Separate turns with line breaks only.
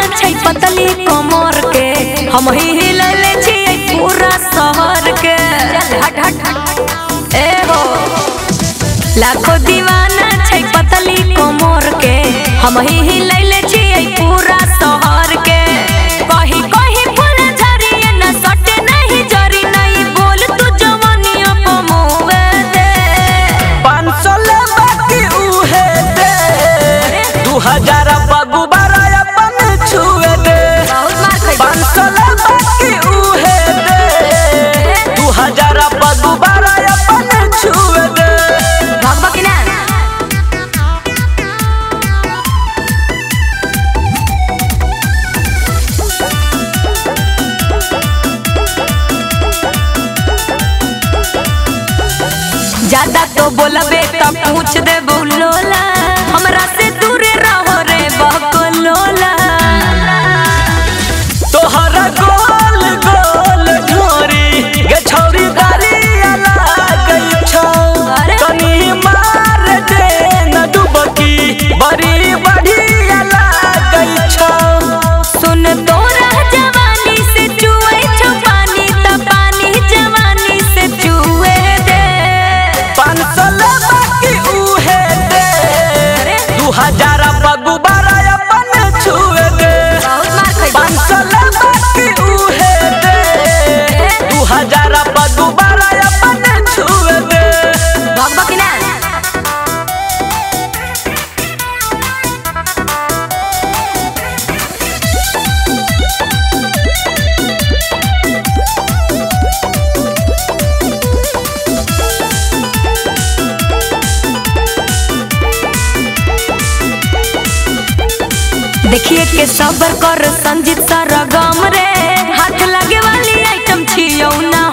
छै पतली कमर के हम ही हिलले छियै पूरा शहर के। हट हट ए हो लाखों दीवाना छै पतली कमर के हम ही हिलले छियै पूरा शहर के। कहीं कहीं फूल झरिए न सटे नहीं जरी नहीं बोल तू जवानिया पमोवे दे
500 ले बाकी उहे दे 2000 पगुबारा अपन छुए दे 500 ले बाकी उहे दे 2000 पगुबारा अपन छुए दे।
भगवा की ना ज्यादा तो बोलबे त पूछ दे बोलोला हमरा से दूरे रहो रे बकलोला।
तोहरा गोल गोल ढोरी गे छौरी दारिया लागई छौ कनी मार दे न डुबकी बड़ी बढ़िया लागई छौ।
सुन तोरा जवानी से चुए छौ पानी त पानी जवानी से चुए दे
500 ले बाकी उहे दे 2000 पगुबारा अपन छुए दे 500 ले बाकी उहे दे 2000 पगुबारा अपन छुए दे।
भगवा की ना देखिए के सबर कर संजीत सरगम रे हाथ लगे वाली आइटम छियौ ना